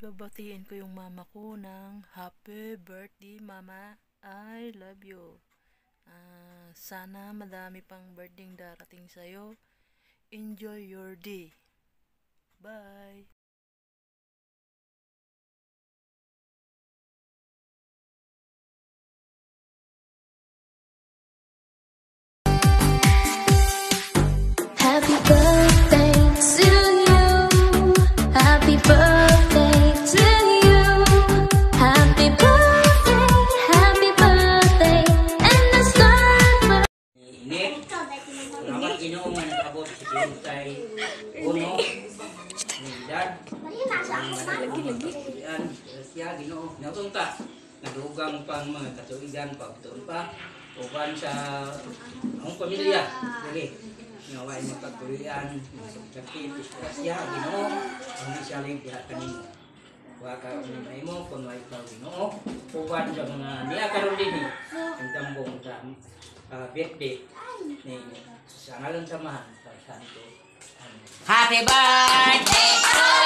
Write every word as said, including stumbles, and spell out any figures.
babatiin ko yung mama ko ng happy birthday mama, I love you. Uh, sana madami pang birthday darating sa'yo. Enjoy your day. Bye. Happy birthday to you. Happy birthday to you. Happy birthday, happy birthday. And the sun for Init. Salamat Ginoo nga nag-abot si Pintay Uno. Nilidad. Lagi-lagi. Siya Ginoo. Natunta. Nadugang pang mga katuigan pagtuon pa. Uban sa ang pamilya. Dili. Ngaway magpagtuloyan. Sakit. Siya Ginoo. Ang isaling pihak kanimo. Waka unay mo kung may ikaw Ginoo. Uban sa mga niya karon din. Ang tambong sa uh, birthday ni sa ngalan samahan sa santo. Happy birthday to